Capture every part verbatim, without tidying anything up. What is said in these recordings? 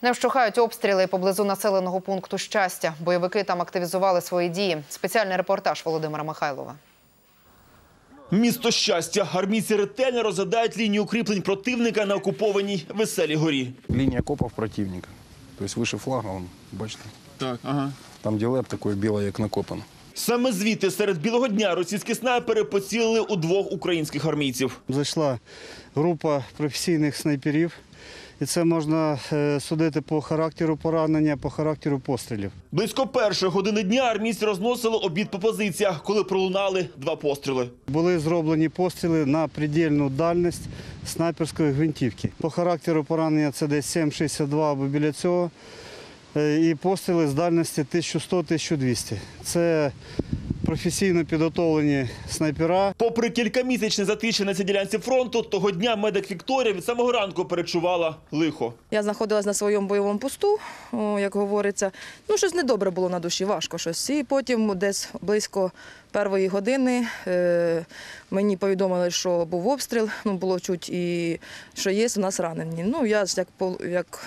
Не вщухають обстріли поблизу населеного пункту Щастя. Бойовики там активізували свої дії. Спеціальний репортаж Володимира Михайлова. Місто Щастя. Армійці ретельно розглядають лінію укріплень противника на окупованій Веселій горі. Лінія окопів противника. Тобто вище флага, вон, бачите? Так, ага. Там де леп такий білий, як накопано. Саме звідти серед білого дня російські снайпери поцілили у двох українських армійців. Зайшла група професійних снайперів. І це можна судити по характеру поранення, по характеру пострілів. Близько першої години дня армійці розносили обід по позиціях, коли пролунали два постріли. Були зроблені постріли на предельну дальність снайперської гвинтівки. По характеру поранення це десь сім шістдесят два або біля цього. І постріли з дальності тисяча сто - тисяча двісті. Це професійно підготовлені снайпера. Попри кількамісячне затишя на цій ділянці фронту, того дня медик Вікторія від самого ранку перечувала лихо. Я знаходилась на своєму бойовому посту, як говориться. Ну, щось недобре було на душі, важко щось. І потім десь близько першої години е, мені повідомили, що був обстріл, ну, було чуть і що є у нас ранені. Ну, я ж як, як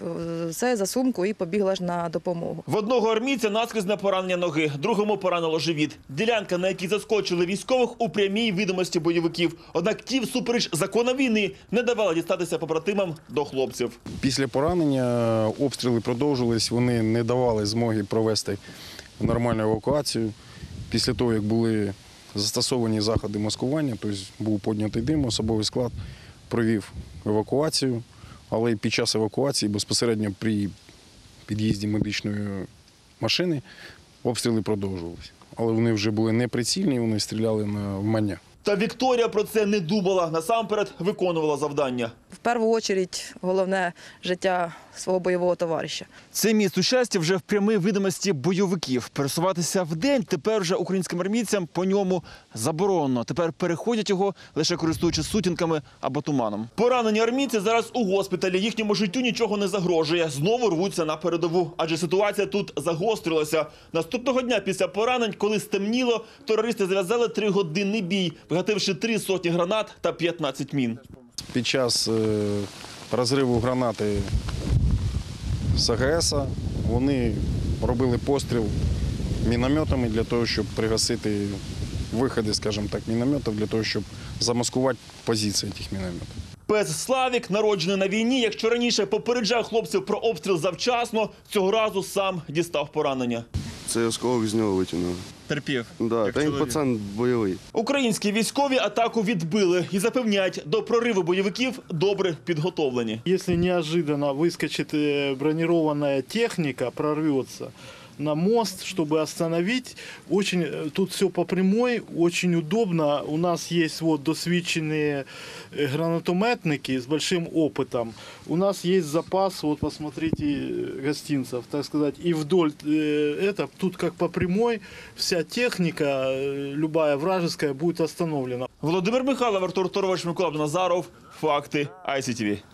це за сумку і побігла ж на допомогу. В одного армійця наскрізне поранення ноги, другому поранило живіт. Ділянка, на якій заскочили військових, у прямій видимості бойовиків. Однак ті, всупереч закону війни, не давали дістатися побратимам до хлопців. Після поранення обстріли продовжились, вони не давали змоги провести нормальну евакуацію. Після того, як були застосовані заходи маскування, тобто був піднятий дим, особовий склад провів евакуацію, але і під час евакуації, безпосередньо при під'їзді медичної машини, обстріли продовжувалися. Але вони вже були неприцільні, вони стріляли на вмання. Та Вікторія про це не думала. Насамперед виконувала завдання. В першу чергу головне життя свого бойового товариша. Це місто Щастя вже в прямій видимості бойовиків. Пересуватися вдень тепер вже українським армійцям по ньому заборонено. Тепер переходять його, лише користуючись сутінками або туманом. Поранені армійці зараз у госпіталі. Їхньому життю нічого не загрожує. Знову рвуться на передову. Адже ситуація тут загострилася. Наступного дня після поранень, коли стемніло, терористи зав'язали тригодинний бій, вигативши три сотні гранат та п'ятнадцять мін. Під час розриву гранати з А Ге Ес вони робили постріл мінометами для того, щоб пригасити виходи, скажімо так, мінометів, для того, щоб замаскувати позиції цих мінометів. Пес Славік, народжений на війні, якщо раніше попереджав хлопців про обстріл завчасно, цього разу сам дістав поранення. Це осколок з нього витягнув. Терпів. Да, та він пацан бойовий. Українські військові атаку відбили і запевняють, до прориву бойовиків добре підготовлені. Якщо неожиданно вискочить бронирована техніка, прорветься на мост, чтобы остановить. Очень, тут все по прямой, очень удобно. У нас есть вот досвідченные гранатометники с большим опытом. У нас есть запас, вот посмотрите, гостинцев, так сказать, и вдоль это, тут как по прямой, вся техника, любая вражеская, будет остановлена. Володимир Михайлов, Артур Торович, Микола Назаров. Факти ай сі ті ві.